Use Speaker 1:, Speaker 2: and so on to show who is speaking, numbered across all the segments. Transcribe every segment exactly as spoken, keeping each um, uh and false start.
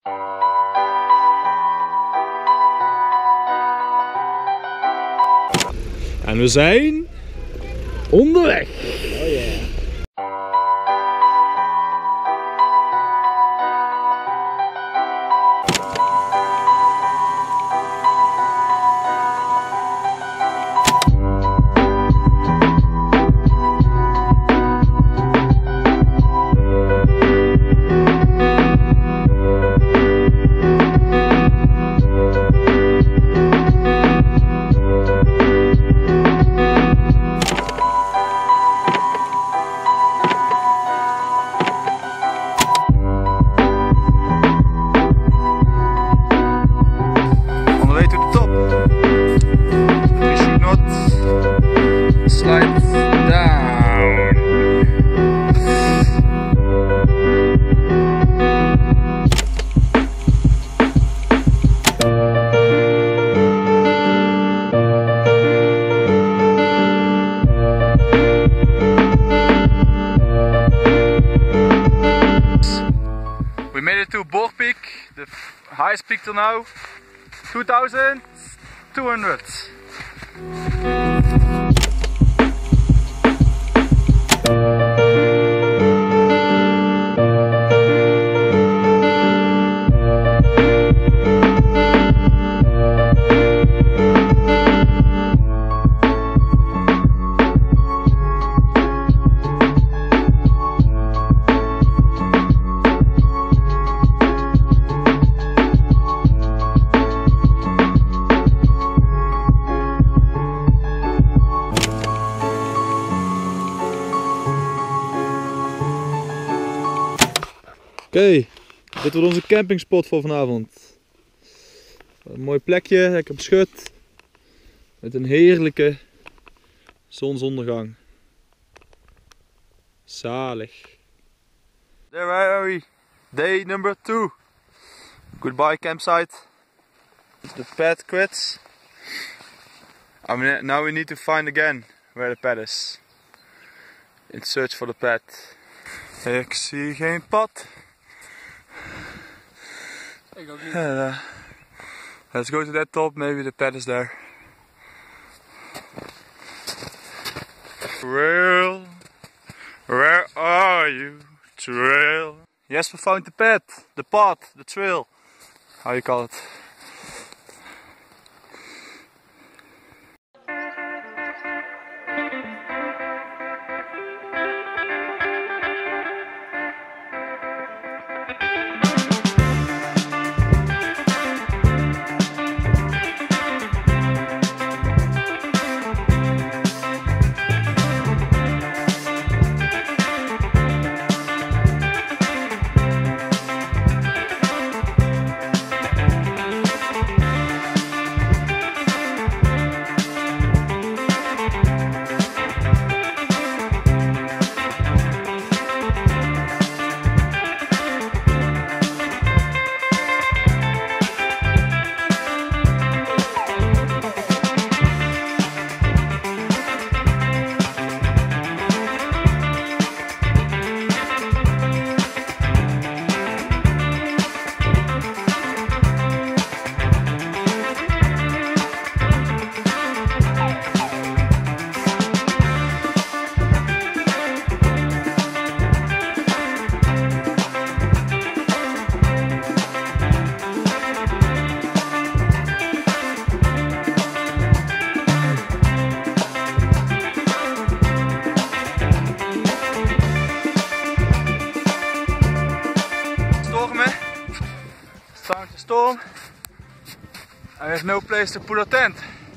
Speaker 1: En we zijn onderweg. Oh yeah.
Speaker 2: Slide down. We made it to Borg Peak, the highest peak till now, two thousand two hundred.
Speaker 1: Oké, okay, dit wordt onze campingspot voor vanavond. Een mooi plekje, lekker beschut. Met een heerlijke zonsondergang. Zalig.
Speaker 2: There are we. Day number two. Goodbye campsite. The pad quits. I mean, now we need to find again where the pad is. In search for the pad. Ik zie geen pad. Ik ook niet. Uh, let's go to that top, maybe the pad is there. Trail, where are you, trail? Yes, we found the pad, the path, the trail. How you call it? Found the storm and there's no place to put a tent.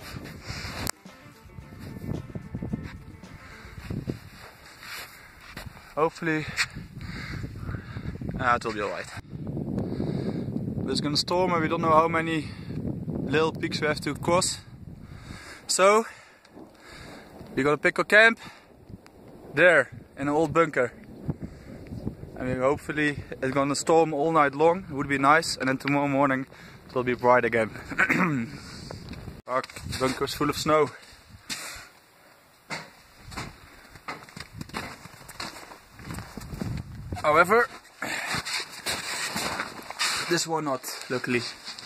Speaker 2: Hopefully ah, it will be alright. But it's gonna storm and we don't know how many little peaks we have to cross. So we're gonna pick a camp there in an old bunker. I mean, hopefully it's gonna storm all night long, it would be nice, and then tomorrow morning it will be bright again. Our bunker is full of snow. However, This one not, luckily.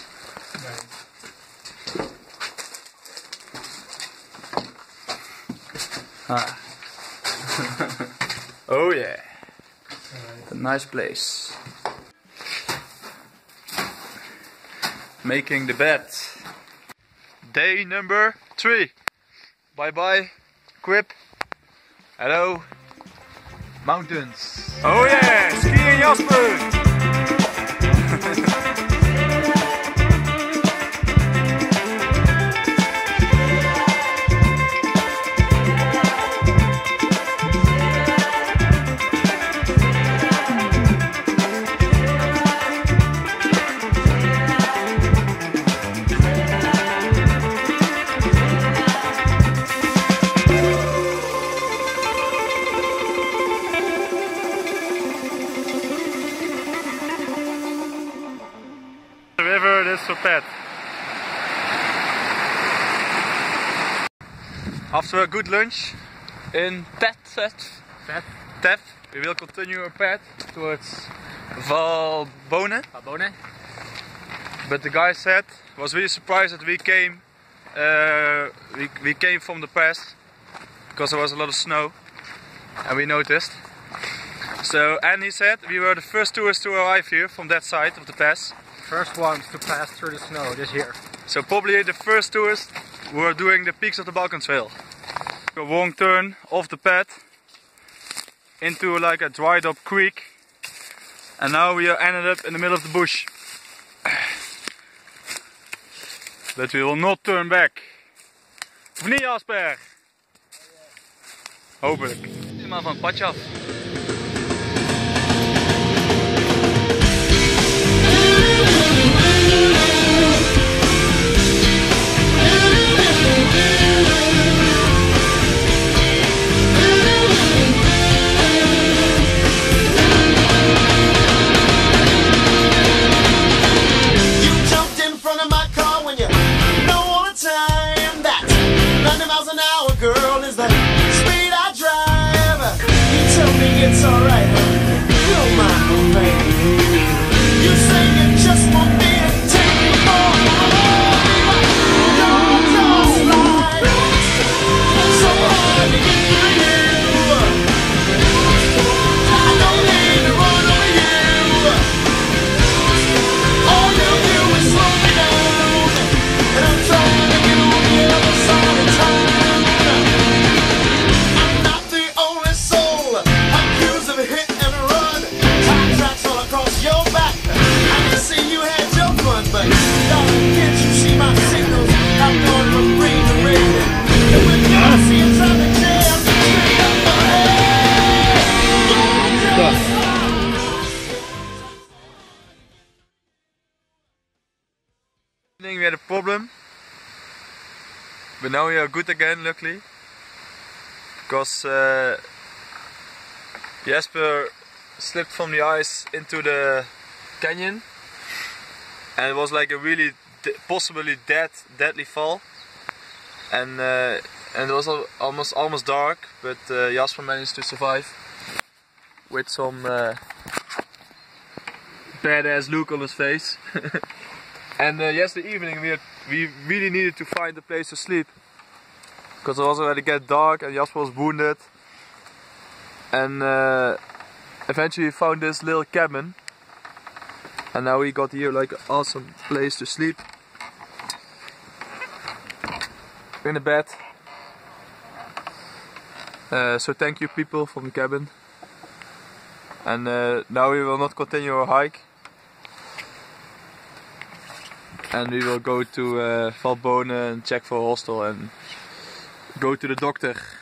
Speaker 2: Ah. Oh yeah, a nice place. Making the bed. Day number three. Bye bye, Quip. Hello, mountains. Oh yeah, skiing Jasper. The river, this is so bad. After a good lunch in Tet, Tef, we will continue our path towards Valbonne.
Speaker 3: Valbonne.
Speaker 2: But the guy said, was really surprised that we came, uh, we, we came from the pass because there was a lot of snow, and we noticed. So, and he said we were the first tourists to arrive here from that side of the pass.
Speaker 3: First ones to pass through the snow this year.
Speaker 2: So probably the first tourists who are doing the peaks of the Balkan Trail. A wrong turn off the path into like a dried up creek, and now we are ended up in the middle of the bush. But we will not turn back. Of niet, Jasper? Hopelijk. Helemaal van het padje af.
Speaker 4: It's alright, you don't mind me, baby. You say you just want me to take you for a ride. Don't just slide so hard to get through you. I don't need to run over you. All you do is slow me down, and I'm trying to get on the other side of time. I'm not the only soul of a hit and a run, time tracks all across your back. I can see you had your fun, but darling, can't you see my signals? I'm going from green to red, and when you see a traffic jam, straight up ahead.
Speaker 2: We had a problem, but now we are good again, luckily, because uh, Jasper slipped from the ice into the canyon, and it was like a really de possibly dead, deadly fall, and uh, and it was al almost almost dark, but uh, Jasper managed to survive with some uh, badass look on his face. And uh, yesterday evening we had, we really needed to find a place to sleep, because it was already getting dark and Jasper was wounded. And uh, eventually we found this little cabin, and now we got here like an awesome place to sleep. In a bed. Uh, so thank you people from the cabin. And uh, now we will not continue our hike. And we will go to uh, Valbonne and check for a hostel and go to the doctor.